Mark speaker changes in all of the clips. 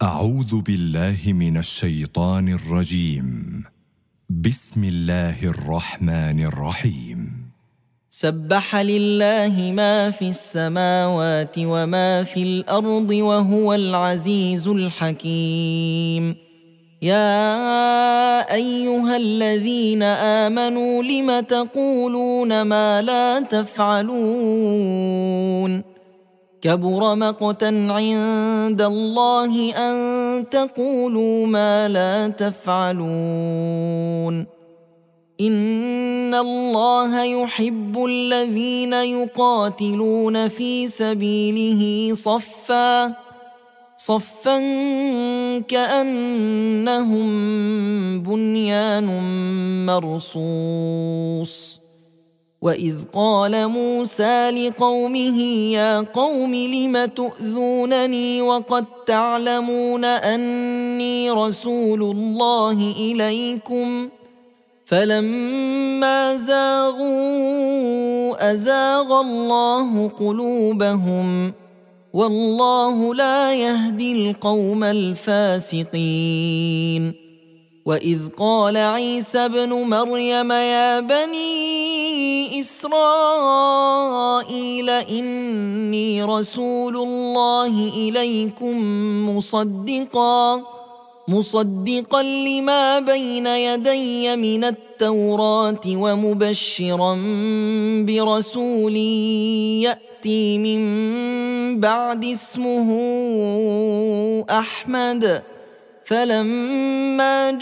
Speaker 1: أعوذ بالله من الشيطان الرجيم. بسم الله الرحمن الرحيم.
Speaker 2: سبح لله ما في السماوات وما في الأرض وهو العزيز الحكيم. يا أيها الذين آمنوا لم تقولون ما لا تفعلون؟ كبر مقتا عند الله أن تقولوا ما لا تفعلون. إن الله يحب الذين يقاتلون في سبيله صفا كأنهم بنيان مرصوص. وإذ قال موسى لقومه يا قوم لم تؤذونني وقد تعلمون أني رسول الله إليكم فلما زاغوا أزاغ الله قلوبهم والله لا يهدي القوم الفاسقين. وإذ قال عيسى ابن مريم يا بني إسرائيل إني رسول الله إليكم مصدقا لما بين يدي من التوراة ومبشرا برسول يأتي من بعد اسمه أحمد. فلما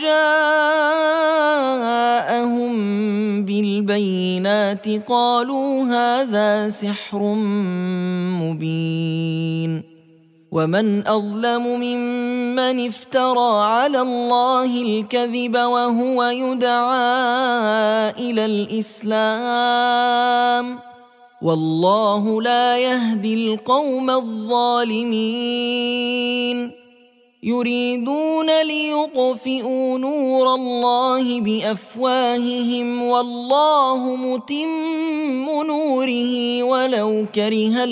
Speaker 2: جاءهم بالبينات قالوا هذا سحر مبين. ومن أظلم ممن افترى على الله الكذب وهو يدعى إلى الإسلام والله لا يهدي القوم الظالمين. يريدون ليطفئوا نور الله بأفواههم والله متم نوره ولو كره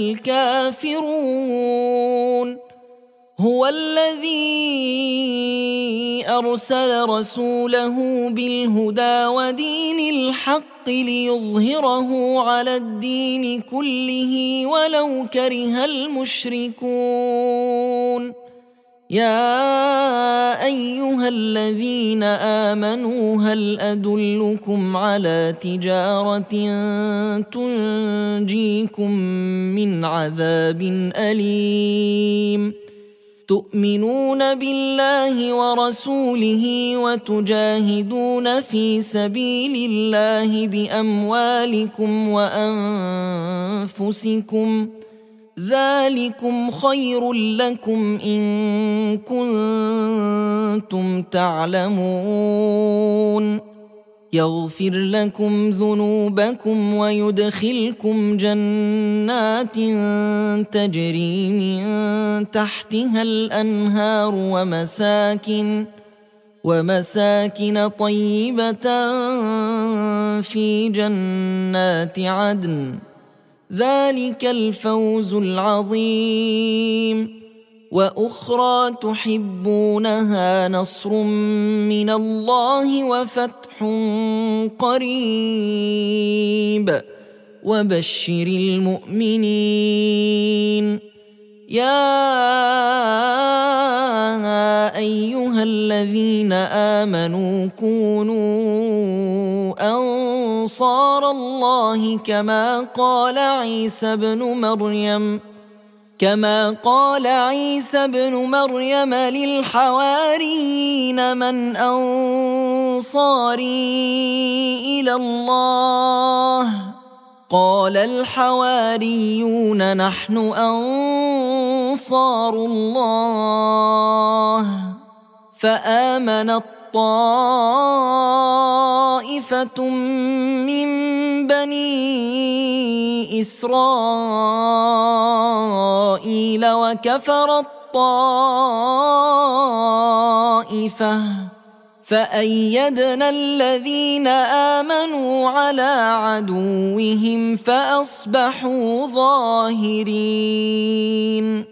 Speaker 2: الكافرون. هو الذي أرسل رسوله بالهدى ودين الحق ليظهره على الدين كله ولو كره المشركون. يا أيها الذين آمنوا هل أدلكم على تجارة تنجيكم من عذاب أليم؟ تؤمنون بالله ورسوله وتجاهدون في سبيل الله بأموالكم وأنفسكم ذلكم خير لكم إن كنتم تعلمون. يغفر لكم ذنوبكم ويدخلكم جنات تجري من تحتها الأنهار ومساكن طيبة في جنات عدن ذلك الفوز العظيم. وأخرى تحبونها نصر من الله وفتح قريب وبشر المؤمنين. يا أيها الذين آمنوا كونوا أنصار الله كما قال عيسى بن مريم للحواريين من أنصاري إلى الله قال الحواريون نحن أنصار الله. فآمنت طائفة من بني إسرائيل وكفرت طائفة فأيدنا الذين آمنوا على عدوهم فأصبحوا ظاهرين.